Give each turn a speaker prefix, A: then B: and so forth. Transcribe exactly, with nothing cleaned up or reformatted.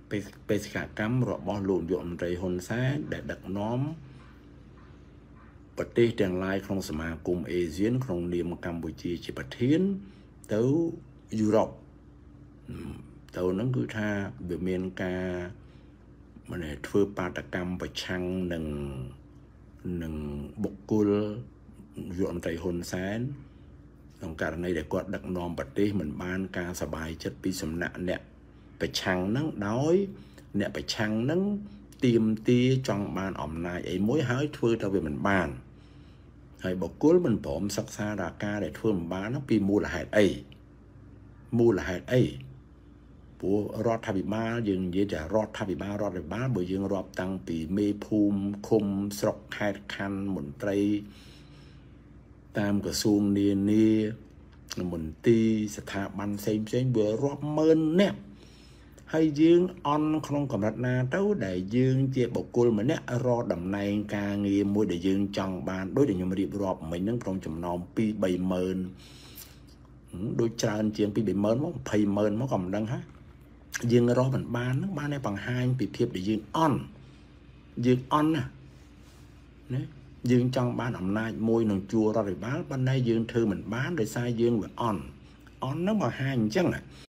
A: បេសកកម្មរបស់លោកយុមត្រីហ៊ុនសែនដែលដឹកនាំប្រទេសទាំងឡាយក្នុងសមាគមអេស៊ានក្នុងនាមកម្ពុជាជាប្រធានទៅយុរ៉ុបទៅនឹងគឺថាវាមានការមិនធ្វើបាតកម្មប្រឆាំងនឹងនឹងបុគ្គលយុមត្រីហ៊ុនសែនក្នុងករណីដែលគាត់ដឹកនាំប្រទេសមិនបានការសบายចិត្តពីសំណាក់អ្នកប្រឆាំងនឹងដោយអ្នកប្រឆាំងនឹងទៀមទាចង់បានអំណាចអីមួយហើយធ្វើទៅវាមិនបានហើយបុគ្គលមិនព្រមសិក្សារាការដែលធ្វើមិនបានពីមូលហេតុអីមូលហេតុអីព្រោះរដ្ឋាភិបាលយើងនិយាយថារដ្ឋាភិបាលរដ្ឋាភិបាលបើយើងរាប់តាំងពីមេភូមិឃុំស្រុកខេត្តខណ្ឌមន្ត្រីតាមក្រសួងនានាមន្ទីរស្ថាប័នផ្សេងផ្សេងវារាប់ម៉ឺននាក់ហើយយើងអន់ក្នុងកម្រិតណាទៅដែលយើងជាបុគ្គលម្នាក់រកតំណែងការងារមួយដែលយើងចង់បានដោយដែលខ្ញុំរៀបរាប់មិញហ្នឹងក្នុងចំណោមពីរបីម៉ឺនដូចច្រើនជាងពីរបីម៉ឺនមកยี่สิบម៉ឺនមកក៏មិនដឹងហ่ะយើងរកមិនបានហ្នឹងបានតែបង្ហាញពីភាពដែលយើងអន់យើងអន់ណាណាយើងចង់បានអំណាចមួយនឹងជួររដ្ឋាភិបាលប៉ុន្តែយើងធ្វើមិនបានដោយសារយើងវាអន់អន់ហ្នឹងបង្ហាញអញ្ចឹង